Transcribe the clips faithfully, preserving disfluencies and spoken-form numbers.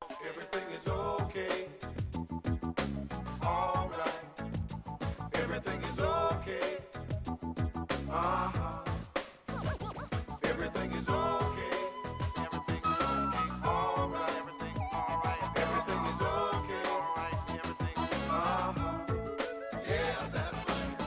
Everything is okay. All right. Everything is okay. Uh-huh. Everything is okay. Everything is okay. All right. Everything, all right. Everything is okay. All right. Everything, uh-huh. Yeah, that's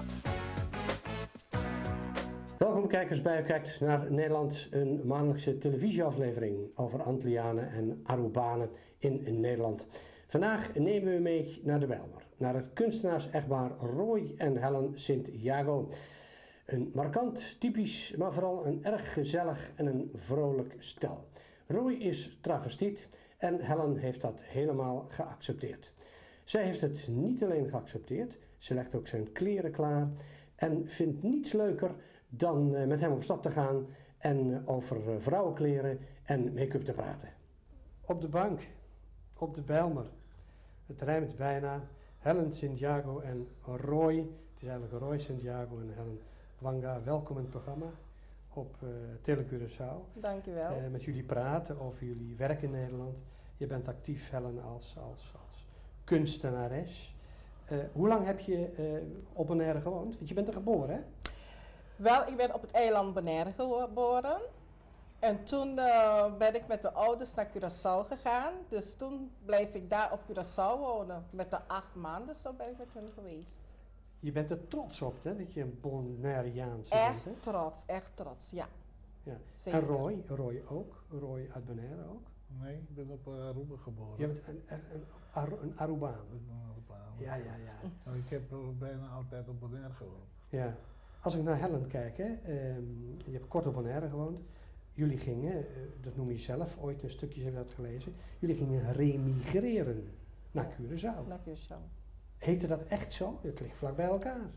right. Welkom kijkers bij U Kijkt naar Nederland, een maandelijkse televisieaflevering over Antillianen en Arubanen in, in Nederland. Vandaag nemen we mee naar de Bijlmer, naar het kunstenaars-echtpaar Roy en Helen Sint-Jago. Een markant, typisch, maar vooral een erg gezellig en een vrolijk stel. Roy is travestiet en Helen heeft dat helemaal geaccepteerd. Zij heeft het niet alleen geaccepteerd, ze legt ook zijn kleren klaar en vindt niets leuker dan met hem op stap te gaan en over vrouwenkleren en make-up te praten. Op de bank, op de Bijlmer, het rijmt bijna, Helen Sint-Jago en Roy, het is eigenlijk Roy Sint-Jago en Helen Wanga. Welkom in het programma op uh, Tele Curaçao. Dank u wel. Uh, met jullie praten over jullie werk in Nederland. Je bent actief, Helen, als, als, als kunstenares. Uh, hoe lang heb je uh, op Bonaire gewoond? Want je bent er geboren, hè? Wel, ik ben op het eiland Bonaire geboren. En toen uh, ben ik met mijn ouders naar Curaçao gegaan. Dus toen bleef ik daar op Curaçao wonen. Met de acht maanden zo ben ik met hun geweest. Je bent er trots op, hè? Dat je een Bonaireaanse Echt bent, hè? trots, echt trots, ja. Ja. Zeker. En Roy, Roy ook? Roy uit Bonaire ook? Nee, ik ben op Aruba geboren. Je bent een, een, een, Aru- een Arubaan. Ik ben Arubaan. Ja, ja, ja. Nou, ik heb bijna altijd op Bonaire gewoond. Ja. Als ik naar Helen kijk, hè, um, je hebt kort op Bonaire gewoond. Jullie gingen, uh, dat noem je zelf, ooit een stukje heb je dat gelezen. Jullie gingen remigreren naar Curaçao. Naar Curaçao. Heette dat echt zo? Het ligt vlak bij elkaar.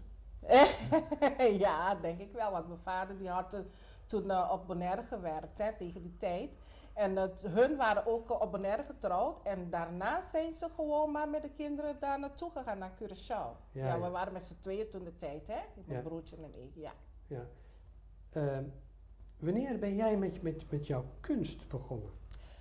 Ja, denk ik wel. Want mijn vader die had uh, toen uh, op Bonaire gewerkt, hè, tegen die tijd. En uh, hun waren ook uh, op Bonaire getrouwd. En daarna zijn ze gewoon maar met de kinderen daar naartoe gegaan, naar Curaçao. Ja, Ja, ja, we ja. waren met z'n tweeën toen de tijd, hè. Mijn Ja. broertje en ik, ja. Ja. Uh, wanneer ben jij met, met, met jouw kunst begonnen?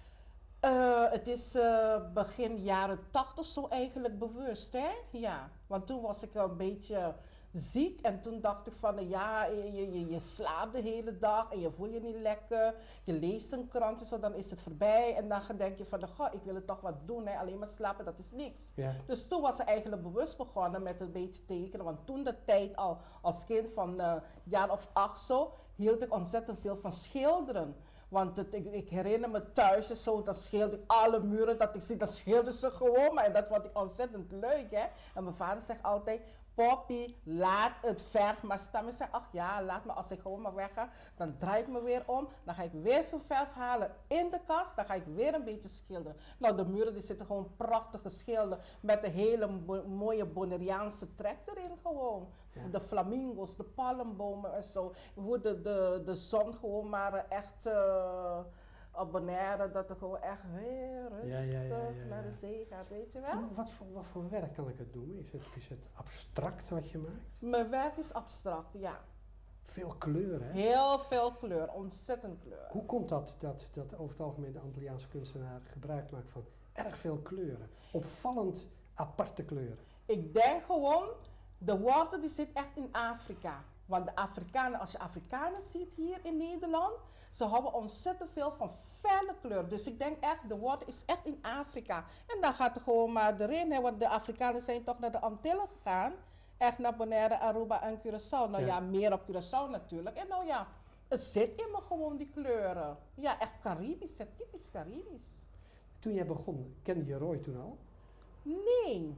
Uh, het is uh, begin jaren tachtig zo eigenlijk bewust, hè? Ja, want toen was ik een beetje ziek en toen dacht ik van, uh, ja, je, je, je slaapt de hele dag en je voelt je niet lekker. Je leest een krant en zo, dan is het voorbij en dan denk je van, goh, ik wil er toch wat doen, hè? Alleen maar slapen, dat is niks. Ja. Dus toen was ik eigenlijk bewust begonnen met een beetje tekenen, want toen de tijd al als kind van uh, jaar of acht zo, hield ik ontzettend veel van schilderen. Want het, ik, ik herinner me thuis en zo, dan schilderde ik alle muren dat ik zie, dan schilderde ze gewoon maar. En dat vond ik ontzettend leuk, hè. En mijn vader zegt altijd, Poppy, laat het verf maar staan. Ik zeg, ach ja, laat me, als ik gewoon maar wegga, dan draai ik me weer om. Dan ga ik weer zo'n verf halen in de kast, dan ga ik weer een beetje schilderen. Nou, de muren die zitten gewoon prachtig geschilderd met een hele mo- mooie Bonaireaanse trek erin gewoon. Ja. De flamingo's, de palmbomen en zo. Hoe de, de, de zon gewoon maar echt uh, op Bonaire, dat er gewoon echt weer rustig Ja, ja, ja, ja, ja. naar de zee gaat, weet je wel? En Wat voor, wat voor werk kan ik het noemen? Is het, is het abstract wat je maakt? Mijn werk is abstract, ja. Veel kleuren, hè? Heel veel kleur, ontzettend kleur. Hoe komt dat, dat dat over het algemeen de Antilliaanse kunstenaar gebruik maakt van erg veel kleuren? Opvallend aparte kleuren. Ik denk gewoon, de woorden die zit echt in Afrika. Want de Afrikanen, als je Afrikanen ziet hier in Nederland, ze houden ontzettend veel van felle kleur. Dus ik denk echt, de woord is echt in Afrika. En dan gaat het gewoon maar erin, hè, want de Afrikanen zijn toch naar de Antillen gegaan. Echt naar Bonaire, Aruba en Curaçao. Nou ja, Ja. meer op Curaçao natuurlijk. En nou ja, het zit in me gewoon, die kleuren. Ja, echt Caribisch, hè, typisch Caribisch. Toen jij begon, kende je Roy toen al? Nee.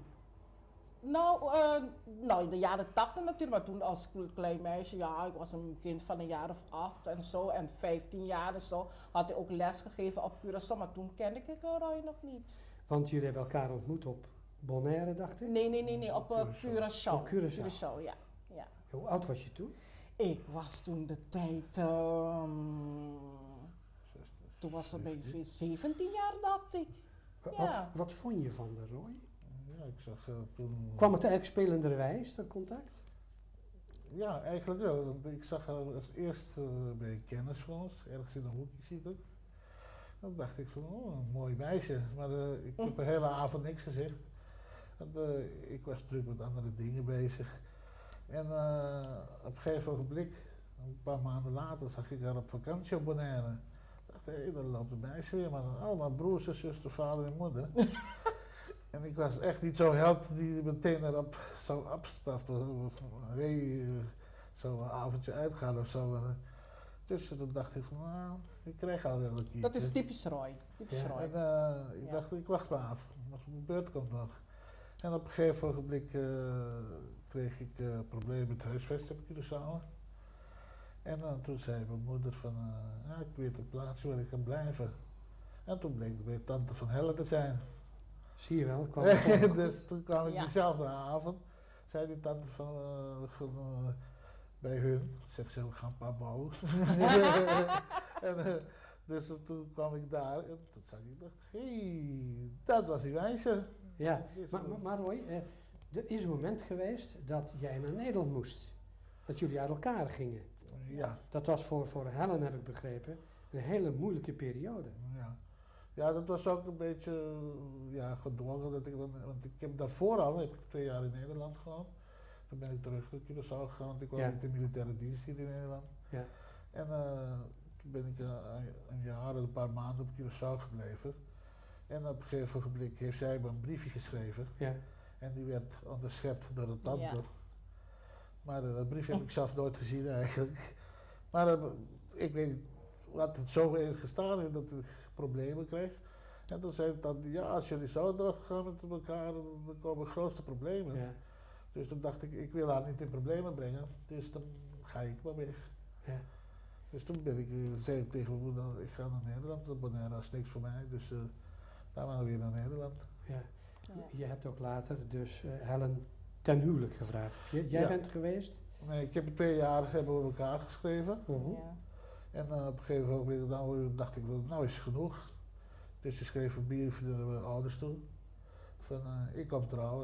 Nou, uh, nou, in de jaren tachtig natuurlijk, maar toen als klein meisje, ja, ik was een kind van een jaar of acht en zo, en vijftien jaar en zo, had hij ook les gegeven op Curaçao, maar toen kende ik Roy nog niet. Want jullie hebben elkaar ontmoet op Bonaire, dacht ik? Nee, nee, nee, nee, op uh, Curaçao. Op Curaçao. Curaçao, ja, ja. Hoe oud was je toen? Ik was toen de tijd, um, toen was het beetje zeventien jaar, dacht ik. Wat, Ja. wat vond je van de Roy? Ja, ik zag uh, toen... Kwam het eigenlijk spelenderwijs, dat contact? Ja, eigenlijk wel. Want ik zag haar als eerst uh, bij kennis van ons, ergens in een hoekje zitten. Dan dacht ik van, oh, een mooi meisje. Maar eh, ik heb de hele avond niks gezegd. Want, eh, ik was druk met andere dingen bezig. En eh, op een gegeven ogenblik, een paar maanden later, zag ik haar op vakantie op Bonaire. Ik dacht, hé, hey, daar loopt een meisje weer. Maar allemaal broers en zuster, vader en moeder. En ik was echt niet zo held die meteen erop zou afstappen. Hey, zo een avondje uitgaan of zo. Dus toen dacht ik van, nou, ik krijg al wel een keertje. Dat is typisch Roy. Typisch Ja. Roy. En eh, ik Ja. dacht, ik wacht maar af. Maar mijn beurt komt nog. En op een gegeven ogenblik eh, kreeg ik eh problemen met huisvesting op Curaçao. En dan toen zei mijn moeder van, eh, ja, ik weet een plaatsje waar ik kan blijven. En toen bleek het weer tante van Helle te zijn. Zie je wel, kwam het toch nog Dus toen kwam ik Ja. diezelfde avond, zei die tante van, eh, we gaan eh, bij hun, zegt ze, we gaan pabo. en, eh, dus toen kwam ik daar en toen zag ik, dacht, hé, hey, dat was die meisje. Ja, Dus, maar, eh, maar, maar Roy, eh, er is een moment geweest dat jij naar Nederland moest. Dat jullie uit elkaar gingen. ja, Dat was voor, voor Helen, heb ik begrepen, een hele moeilijke periode. ja. Ja, dat was ook een beetje eh, ja, gedwongen. Dat ik dan, want ik heb daarvoor al, heb ik twee jaar in Nederland gewoond. Toen ben ik terug naar Curaçao gegaan, want ik kwam Ja. uit de militaire dienst hier in Nederland. Ja. En eh, toen ben ik eh, een jaar en een paar maanden op Curaçao gebleven. En op een gegeven ogenblik heeft zij me een briefje geschreven. Ja. En die werd onderschept door een tante. Ja. Maar eh, dat briefje heb ik zelf nooit gezien eigenlijk. Maar eh, ik weet niet wat het zo heeft gestaan en dat ik problemen kreeg. En toen zei de tante, ja, als jullie zo doorgaan met elkaar, dan komen grootste problemen. Ja. Dus toen dacht ik, ik wil haar niet in problemen brengen, dus dan ga ik maar weg. Ja. Dus toen ben ik, eh, zei ik tegen mijn moeder, ik ga naar Nederland, dat Bonaire is niks voor mij, dus uh, dan gaan we weer naar Nederland. Ja. Ja. Je hebt ook later dus eh, Helen ten huwelijk gevraagd. J- jij Ja. bent geweest? Nee, ik heb twee jaar hebben we elkaar geschreven. Mhm. Ja. En uh, op een gegeven moment nou, dacht ik, wel, nou is het genoeg. Dus ze schreef een brief naar mijn ouders toe. Van, uh, ik kom trouwen.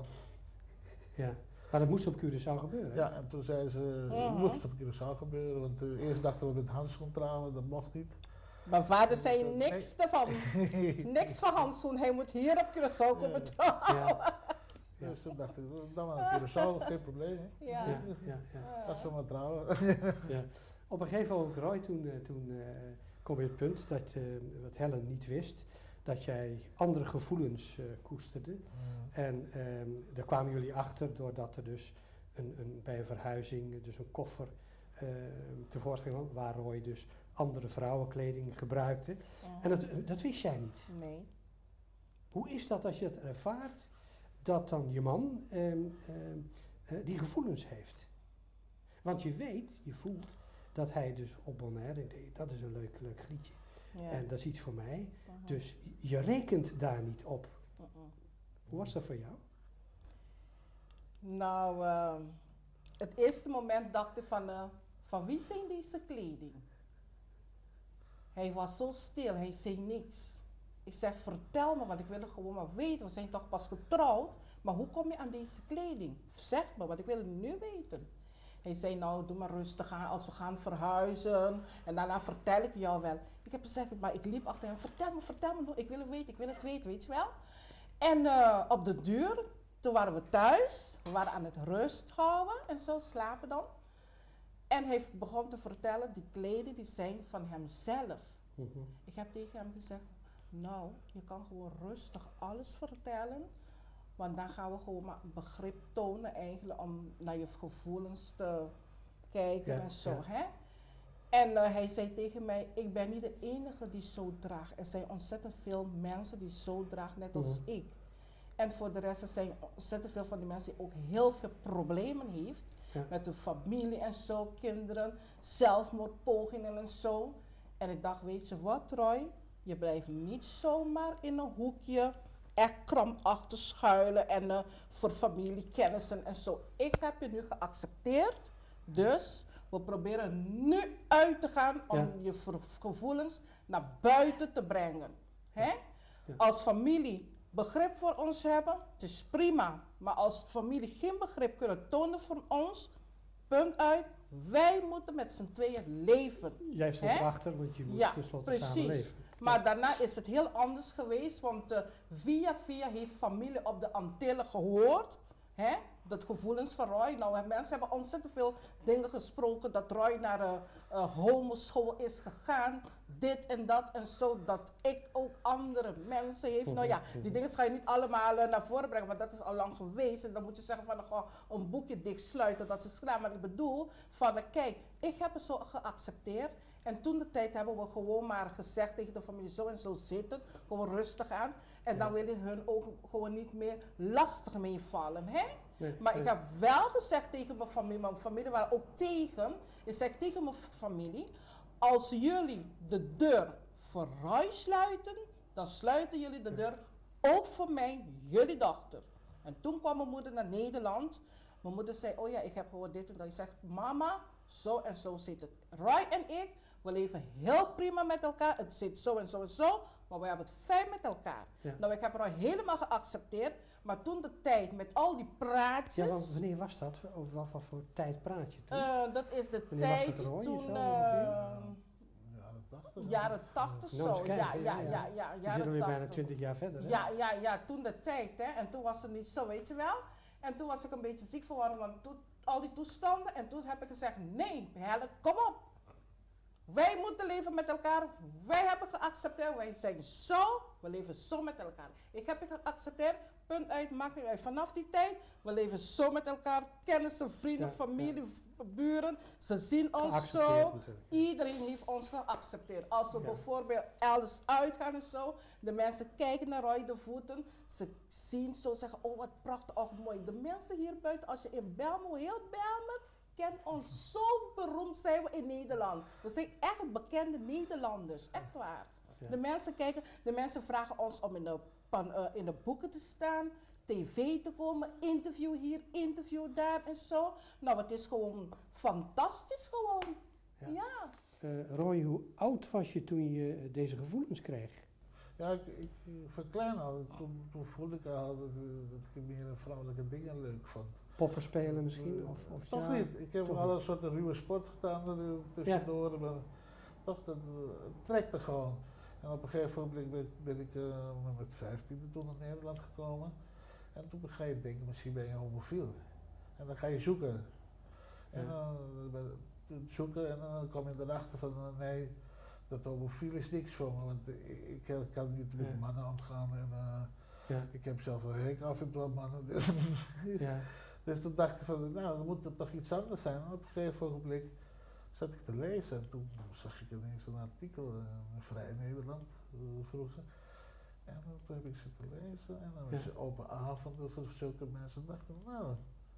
Ja. Maar dat moest op Curaçao gebeuren. hè? Ja, en toen zei ze, Mhm. het moest op Curaçao gebeuren. Want uh, eerst dachten we met Hans trouwen, dat mocht niet. Mijn vader zei Zo, niks ervan. Niks van Hansoen. Hij moet hier op Curaçao komen trouwen. Ja. Ja. Dus toen dacht ik, dan maar naar Curaçao, geen probleem. Hè. Ja. Ja, ja, ja. Als we maar trouwen. Ja. Op een gegeven moment, Roy, toen, eh, toen eh, kom je het punt dat, eh, wat Helen niet wist, dat jij andere gevoelens eh, koesterde. En ehm, daar kwamen jullie achter doordat er dus een, een, bij een verhuizing dus een koffer ehm, tevoorschijn kwam, waar Roy dus andere vrouwenkleding gebruikte. En dat, dat wist jij niet. Nee. Hoe is dat als je het ervaart, dat dan je man ehm, ehm, eh, die gevoelens heeft? Want je weet, je voelt, dat hij dus op Bonaire, ik denk, dat is een leuk, leuk grietje. Ja. En dat is iets voor mij. Mhm. Dus je rekent daar niet op. Mhm. Hoe was dat voor jou? Nou, ehm, het eerste moment dacht ik van, eh, van wie zijn deze kleding? Hij was zo stil, hij zei niks. Ik zeg, vertel me, want ik wil het gewoon maar weten. We zijn toch pas getrouwd, maar hoe kom je aan deze kleding? Zeg me, want ik wil het nu weten. Hij zei, nou, doe maar rustig aan als we gaan verhuizen. En daarna vertel ik jou wel. Ik heb gezegd, maar ik liep achter hem, vertel me, vertel me, ik wil het weten, ik wil het weten, weet je wel. En eh, op de deur, toen waren we thuis, we waren aan het rust houden en zo slapen dan. En hij begon te vertellen, die kleden die zijn van hemzelf. Mhm. Ik heb tegen hem gezegd, nou, je kan gewoon rustig alles vertellen. Want dan gaan we gewoon maar begrip tonen eigenlijk om naar je gevoelens te kijken Ja, en zo. ja. Hè? En eh, hij zei tegen mij, ik ben niet de enige die zo draagt. Er zijn ontzettend veel mensen die zo dragen, net als Mhm. ik. En voor de rest er zijn ontzettend veel van die mensen die ook heel veel problemen heeft. Ja. Met hun familie en zo, kinderen, zelfmoordpogingen en zo. En ik dacht, weet je wat Roy, je blijft niet zomaar in een hoekje echt krampachtig schuilen en uh, voor familiekennissen en zo. Ik heb je nu geaccepteerd, dus we proberen nu uit te gaan om Ja. je ver- gevoelens naar buiten te brengen. Hè? Ja. Als familie begrip voor ons hebben, het is prima. Maar als familie geen begrip kunnen tonen voor ons, punt uit, wij moeten met z'n tweeën leven. Jij stond Hè? erachter, want je moet Ja, tenslotte samen precies. leven. Maar daarna is het heel anders geweest, want uh, via via heeft familie op de Antillen gehoord, hè, dat gevoelens van Roy. Nou, mensen hebben ontzettend veel dingen gesproken, dat Roy naar een uh, uh, homoschool is gegaan, dit en dat en zo, dat ik ook andere mensen heeft. Nou ja, die dingen ga je niet allemaal uh, naar voren brengen, want dat is al lang geweest. En dan moet je zeggen van, uh, een boekje dicht sluiten, dat is klaar. Maar ik bedoel, van uh, kijk, ik heb het zo geaccepteerd. En toen de tijd hebben we gewoon maar gezegd tegen de familie, zo en zo zit het, gewoon rustig aan. En dan wil je hun ook gewoon niet meer lastig meevallen, hè? Nee, Maar nee. ik heb wel gezegd tegen mijn familie, mijn familie waren ook tegen. Ik zeg tegen mijn familie, als jullie de deur voor Roy sluiten, dan sluiten jullie de deur ook voor mij, jullie dochter. En toen kwam mijn moeder naar Nederland. Mijn moeder zei, oh ja, ik heb gewoon dit en dat. Ik zeg, mama, zo en zo zit het. Roy en ik, we leven heel prima met elkaar. Het zit zo en zo en zo, maar we hebben het fijn met elkaar. Ja. Nou, ik heb Roy helemaal geaccepteerd. Maar toen de tijd met al die praatjes. Ja, want wanneer was dat? Over wat, wat voor tijd praat je toen? Uh, dat is de Wanneer was tijd het, Roy, toen. zo Uh, Jaren tachtig. jaren tachtig Nou, eens zo. kijken, Ja, ja, ja, ja. ja, ja, We jaren zitten weer bijna tachtig. twintig jaar verder, hè? Ja, ja, ja, toen de tijd, hè. En toen was het niet zo, weet je wel. En toen was ik een beetje ziek geworden, want toen, al die toestanden. En toen heb ik gezegd, nee, Helle, kom op. Wij moeten leven met elkaar. Wij hebben geaccepteerd. Wij zijn zo. We leven zo met elkaar. Ik heb het geaccepteerd. Punt uit. Maakt niet uit. Vanaf die tijd. We leven zo met elkaar. Kennissen, vrienden, Ja, familie, ja. buren. Ze zien ons Geaccepteerd zo. natuurlijk. Iedereen heeft ons geaccepteerd. Als we Ja. bijvoorbeeld elders uitgaan en zo. De mensen kijken naar Roy de Voeten. Ze zien zo zeggen. Oh wat prachtig. Oh mooi. De mensen hier buiten. Als je in Belmo, heel Belmo. Kent ons, zo beroemd zijn we in Nederland. We zijn echt bekende Nederlanders, echt waar. Ja. De mensen kijken, de mensen vragen ons om in de, pan, uh, in de boeken te staan, tv te komen, interview hier, interview daar en zo. Nou, het is gewoon fantastisch gewoon. Ja. Ja. Uh, Roy, hoe oud was je toen je deze gevoelens kreeg? Ja, ik, ik verklein al. Toen, toen voelde ik al dat, dat ik meer vrouwelijke dingen leuk vond. Poppen spelen misschien? Of, of Toch ja, niet. Ik heb toch alle niet. soorten ruwe sport gedaan er tussendoor. Ja. Maar toch, dat uh, trekte gewoon. En op een gegeven moment ben ik, ben ik uh, met vijftiende toen naar Nederland gekomen. En toen ga je denken, misschien ben je homofiel. En dan ga je zoeken. En Ja. dan uh, zoeken en dan kom je erachter van uh, nee, dat homofiel is niks voor me. Want ik, ik kan niet met Ja. mannen omgaan. En, uh, Ja. ik heb zelf een hekel af en toe aan mannen. Dus, Ja. dus toen dacht ik van, nou, dan moet er toch iets anders zijn. En op een gegeven moment zat ik te lezen en toen zag ik ineens een artikel in Vrij Nederland uh, vroeger. En toen heb ik zitten lezen en dan Ja. is er open avonden voor zulke mensen. En dacht ik, nou,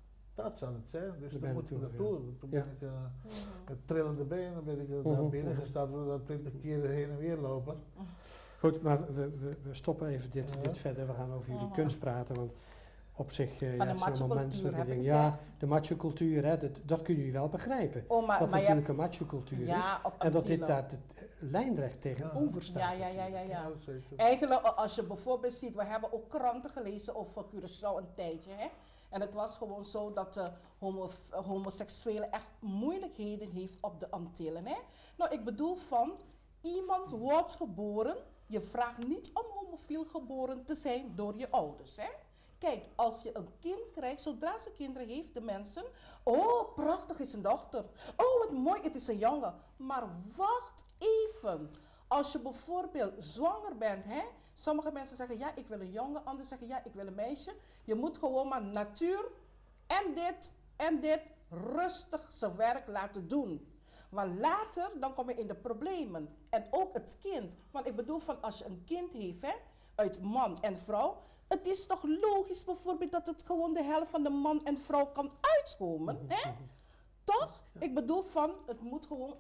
dat zal het zijn. Dus Daar dan ben je moeten we naartoe naartoe. Toen Ja. ben ik uh, Mhm. met trillende benen ben ik uh, Mhm, naar binnen mhm. gestapt. We dan twintig keer heen en weer lopen. Goed, maar we, we, we stoppen even dit, Ja. dit verder. We gaan over jullie Mhm. kunst praten, want op zich uh, Van ja, de het zijn allemaal macho-cultuur, menselijke heb ik dingen. Ja, gezegd. de macho-cultuur, hè, dat, dat kunnen jullie wel begrijpen. Oh, maar, dat maar je natuurlijk hebt, een macho-cultuur is. ja, op En dat dit Antillen. daar de, lijnrecht tegenover staat. Ja, ja, ja, ja, ja. Nou, zeker. Eigenlijk, als je bijvoorbeeld ziet, we hebben ook kranten gelezen over Curaçao een tijdje, hè. En het was gewoon zo dat de homo, homoseksuelen echt moeilijkheden heeft op de Antillen, hè. Nou, ik bedoel van, iemand wordt geboren, je vraagt niet om homofiel geboren te zijn door je ouders, hè. Kijk, als je een kind krijgt, zodra ze kinderen heeft, de mensen, oh, prachtig is een dochter. Oh, wat mooi, het is een jongen. Maar wacht even. Als je bijvoorbeeld zwanger bent, hè? Sommige mensen zeggen, ja, ik wil een jongen. Anderen zeggen, ja, ik wil een meisje. Je moet gewoon maar natuur en dit en dit rustig zijn werk laten doen. Want later, dan kom je in de problemen. En ook het kind. Want ik bedoel, van als je een kind heeft, hè, uit man en vrouw, het is toch logisch bijvoorbeeld dat het gewoon de helft van de man en vrouw kan uitkomen, hè? Toch? Ik bedoel van, het moet gewoon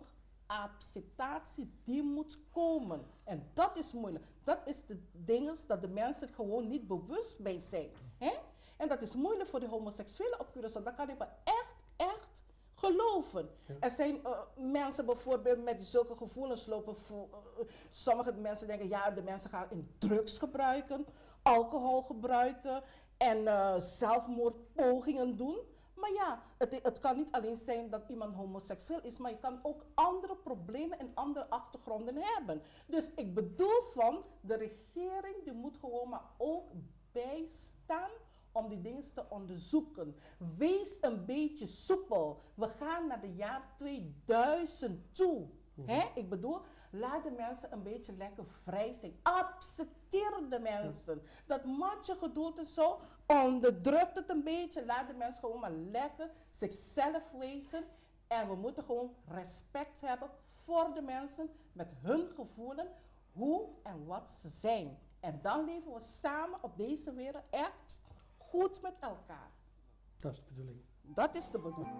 acceptatie, die moet komen. En dat is moeilijk. Dat is de dingen dat de mensen gewoon niet bewust bij zijn, hè? En dat is moeilijk voor de homoseksuelen op Curaçao. Dat kan ik maar echt, echt geloven. Ja. Er zijn uh, mensen bijvoorbeeld met zulke gevoelens lopen. Voor, uh, sommige mensen denken, ja, de mensen gaan in drugs gebruiken, alcohol gebruiken en uh, zelfmoordpogingen doen. Maar ja, het, het kan niet alleen zijn dat iemand homoseksueel is, maar je kan ook andere problemen en andere achtergronden hebben. Dus ik bedoel van, de regering die moet gewoon maar ook bijstaan om die dingen te onderzoeken. Wees een beetje soepel. We gaan naar de jaar tweeduizend toe. Mhm. Hè? Ik bedoel, laat de mensen een beetje lekker vrij zijn. Accepteer de mensen. Dat matje gedoe en zo, onderdrukt het een beetje. Laat de mensen gewoon maar lekker zichzelf wezen. En we moeten gewoon respect hebben voor de mensen met hun gevoelens, hoe en wat ze zijn. En dan leven we samen op deze wereld echt goed met elkaar. Dat is de bedoeling. Dat is de bedoeling.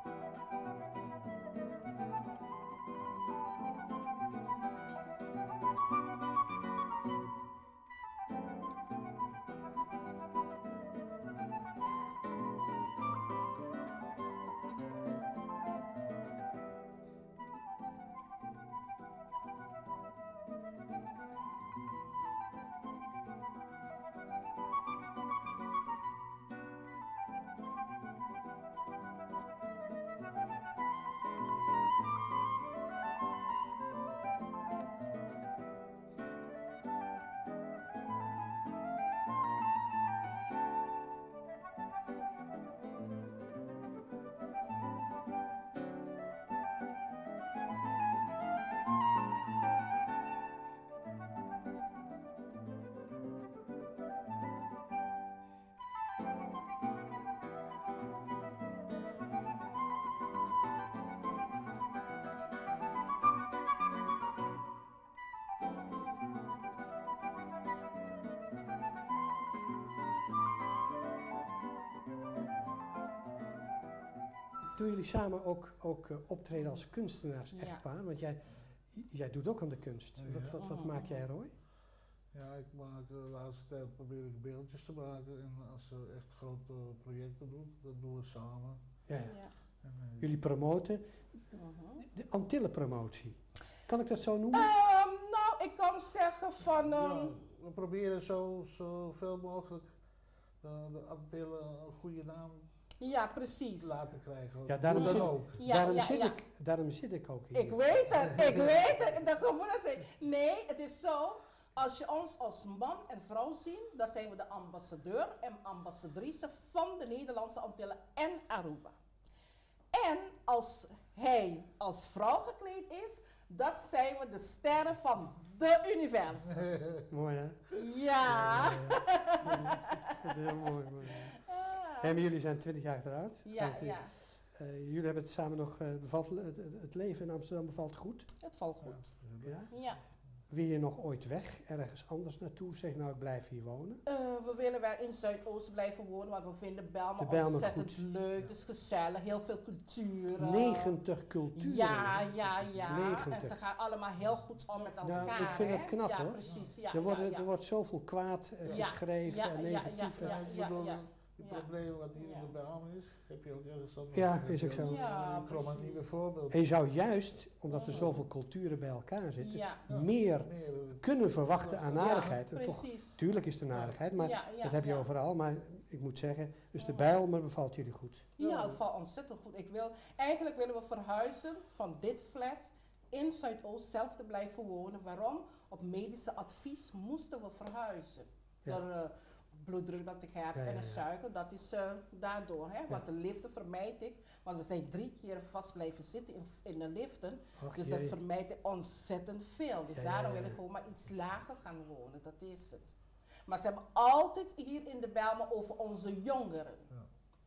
Doen jullie samen ook, ook uh, optreden als kunstenaars, Ja. echtpaar? Want jij, jij doet ook aan de kunst. Ja. Wat, wat, wat Mhm. maak jij, Roy? Ja, ik maak de laatste tijd probeer ik beeldjes te maken en als ze echt grote projecten doen, dat doen we samen. Ja, ja. Ja. En, eh, Jullie promoten Mhm. de Antillenpromotie. Kan ik dat zo noemen? Ehm, nou, ik kan zeggen van... ja, ehm, we proberen zo, zoveel mogelijk de, de Antillen een goede naam ja, precies. te laten krijgen. Ja, daarom Hoe dan zit ik- ook. Ja, daarom, ja, zit ja. Ik, daarom zit ik ook hier. Ik weet het, ik weet het. De gevoelens zijn... Nee, het is zo. Als je ons als man en vrouw ziet, dan zijn we de ambassadeur en ambassadrice van de Nederlandse Antillen en Aruba. En als hij als vrouw gekleed is, dat zijn we de sterren van de universum. Mooi, hè? Ja. Dat is heel mooi. mooi. Ah. En jullie zijn twintig jaar getrouwd. Ja, Want, uh, ja, uh, jullie hebben het samen nog, uh, bevalt, het, het leven in Amsterdam bevalt goed. het valt goed. Ja? Ja. Wil je nog ooit weg, ergens anders naartoe? Zeg nou, ik blijf hier wonen. Uh, we willen wel in Zuidoost blijven wonen, want we vinden Bijlmer De Bijlmer ontzettend goed. leuk. Het is gezellig, heel veel cultuur. negentig culturen. Ja, ja, ja. negentig. En ze gaan allemaal heel goed om met elkaar. Nou, ik vind hè? het knap, ja, hoor. Precies, ja, er, worden, ja, ja. er wordt zoveel kwaad uh, Ja, geschreven ja, en ja, ja, negatief. ja, uh, Ik ja, bedoel, ja. Die Ja. problemen wat hier Ja. in de Bijlmer is, heb je ook ergens anders. Ja, Heb is je ook zo. Ja, een Krommenie precies. bijvoorbeeld. En je zou juist, omdat er Ja. zoveel culturen bij elkaar zitten, Ja, meer Meer, eh, kunnen verwachten aan Ja, narigheid. En toch, precies. tuurlijk is er narigheid, maar Ja, ja, dat heb je ja. overal. Maar ik moet zeggen, dus de Ja. Bijlmer bevalt jullie goed. Ja, het valt ontzettend goed. Ik wil, eigenlijk willen we verhuizen van dit flat in Zuidoost zelf te blijven wonen. Waarom? Op medische advies moesten we verhuizen. Ja. Door uh, bloeddruk dat ik heb Ja, ja, en een ja. suiker, dat is uh, daardoor. Hè? Want de liften vermijd ik, want we zijn drie keer vast blijven zitten in, in de liften. Och, Dus dat jee. vermijdt ik ontzettend veel. Dus Ja, ja, daarom ja, wil ja. ik gewoon maar iets lager gaan wonen, dat is het. Maar ze hebben altijd hier in de Bijlmer over onze jongeren. Ja.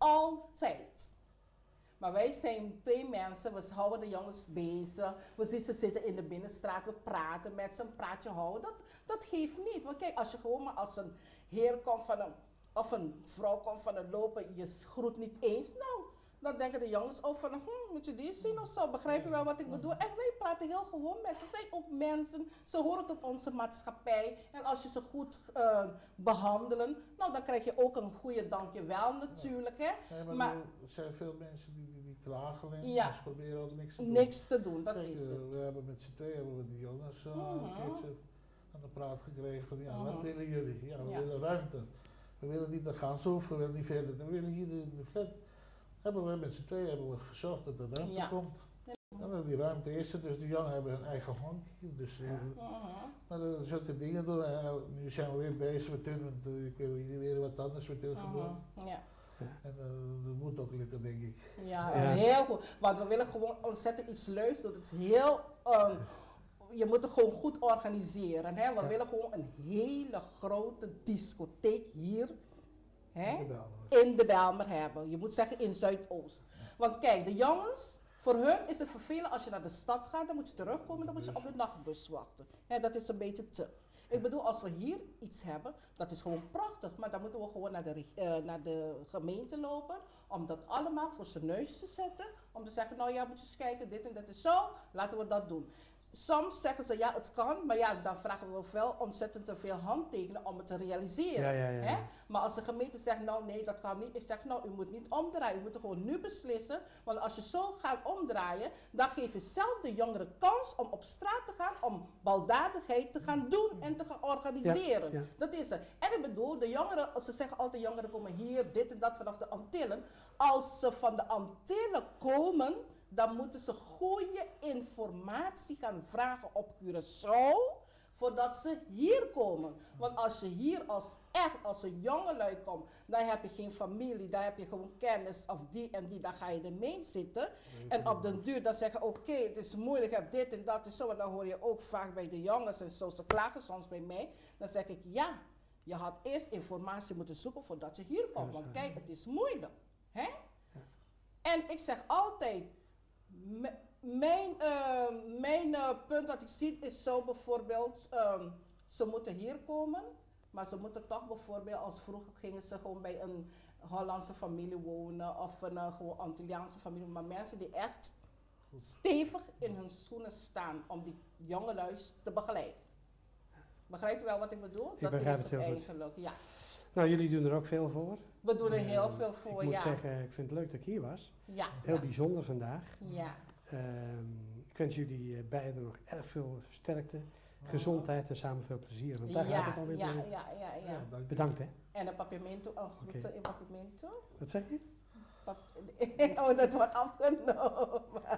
Altijd. Maar wij zijn twee mensen, we houden de jongens bezig. We zien ze zitten in de binnenstraat, we praten met ze, een praatje houden. Dat, dat geeft niet. Want kijk, als je gewoon maar als een heer komt van een, of een vrouw komt van een lopen, je groet niet eens. Nou, dan denken de jongens ook van, hm, moet je die zien of zo? Begrijp je wel wat ik bedoel? En wij praten heel gewoon met ze. Ze zijn ook mensen, ze horen tot onze maatschappij. En als je ze goed uh, behandelen, nou dan krijg je ook een goede dankjewel natuurlijk. Hè? Nee, maar, Maar- er zijn veel mensen die, die, die klagen alleen, Ja. maar ze proberen ook niks te doen. Niks te doen, dat Kijk, is eh, het. we hebben met z'n tweeën hebben we die jongens uh, Mhm. een keertje aan de praat gekregen van ja, wat Mhm. willen jullie? Ja, we Ja. willen ruimte. We willen niet naar Ganshoef, we willen niet verder. We willen hier de, de flat. hebben we met z'n tweeën hebben we gezorgd dat er ruimte Ja. komt. En dan die ruimte is er, dus die jongen hebben hun eigen honkje. Dus, eh, Mhm. maar uh, zulke dingen doen. Uh, nu zijn we weer bezig met hun, want uh, ik wil hier weer wat anders met hun gaan doen. Mhm. Ja. En uh, dat moet ook lukken, denk ik. Ja, Ja. heel goed. Want we willen gewoon ontzettend iets leuks doen. Het is heel, um, je moet het gewoon goed organiseren. Hè? We Ja. willen gewoon een hele grote discotheek hier, hè, Jawel. in de Bijlmer hebben. Je moet zeggen in Zuidoost. Want kijk, de jongens, voor hun is het vervelend als je naar de stad gaat, dan moet je terugkomen, dan moet je op de nachtbus wachten. Hè, dat is een beetje te. Ik bedoel, als we hier iets hebben, dat is gewoon prachtig. Maar dan moeten we gewoon naar de, reg- eh, naar de gemeente lopen, om dat allemaal voor zijn neus te zetten. Om te zeggen, nou ja, moet je eens kijken, dit en dat is zo, laten we dat doen. Soms zeggen ze, ja, het kan, maar ja, dan vragen we wel ontzettend te veel handtekenen om het te realiseren. Ja, ja, ja. Hè? Maar als de gemeente zegt, nou nee, dat kan niet. Ik zeg, nou, u moet niet omdraaien. U moet er gewoon nu beslissen. Want als je zo gaat omdraaien, dan geef je zelf de jongeren kans om op straat te gaan, om baldadigheid te gaan doen en te gaan organiseren. Ja, ja. Dat is het. En ik bedoel, de jongeren, ze zeggen altijd, jongeren komen hier, dit en dat vanaf de Antillen. Als ze van de Antillen komen, dan moeten ze goede informatie gaan vragen op Curaçao, voordat ze hier komen. Want als je hier als echt, als een jongelui komt, dan heb je geen familie, dan heb je gewoon kennis of die en die, dan ga je ermee zitten. En op den duur dan zeggen, oké, het is moeilijk, ik heb dit en dat en zo. En dan hoor je ook vaak bij de jongens en zo, ze klagen soms bij mij. Dan zeg ik, ja, je had eerst informatie moeten zoeken voordat je hier komt. Want kijk, het is moeilijk. Hè? En ik zeg altijd, m- mijn, eh, mijn eh, punt wat ik zie is zo bijvoorbeeld, ehm, ze moeten hier komen, maar ze moeten toch bijvoorbeeld, als vroeger gingen ze gewoon bij een Hollandse familie wonen of een uh, gewoon Antilliaanse familie, maar mensen die echt stevig in hun schoenen staan om die jongeluis te begeleiden. Begrijpt u wel wat ik bedoel? Ik Dat begrijp is het heel goed. eigenlijk, ja. Nou, jullie doen er ook veel voor. We doen er heel Eh, veel voor, Ik moet ja. zeggen, ik vind het leuk dat ik hier was. Ja, Heel ja, bijzonder vandaag. ja. Ehm, ik wens jullie eh, beiden nog erg veel sterkte, gezondheid en samen veel plezier. Want daar gaat Ja, het alweer ja, om. ja, ja, ja. Ja, dank je. Bedankt hè. En een papiamento, een groeten Oké. in papiamento. Wat zeg je? Pap- oh, dat wordt afgenomen.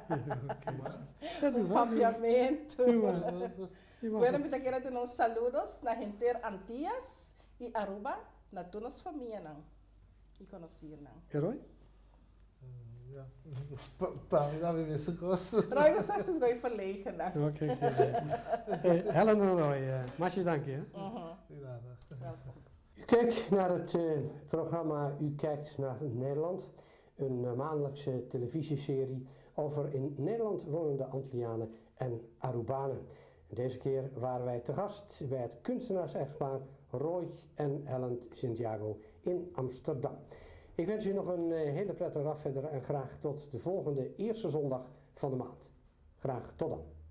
Ja, doe maar. Papiamento. Doe maar. Je mag Bueno, het. me quiero dar unos saludos na gente Antillas y Aruba, na todas familias nan. Y conocer nan. Ja, Roy? Uh, ja. Pa- Pamela, we missen Kos. Roy, we straks eens gaan verlegen nan. Oké, oké. Hey, Helen en Roy, uh, masje dank je. Hè? Mhm. Ja, dat- Welkom. U kijkt naar het eh, programma U kijkt naar Nederland, een eh, maandelijkse televisieserie over in Nederland wonende Antillianen en Arubanen. Deze keer waren wij te gast bij het kunstenaars-echtpaar Roy en Helen Santiago in Amsterdam. Ik wens u nog een eh, hele prettige dag verder en graag tot de volgende eerste zondag van de maand. Graag tot dan.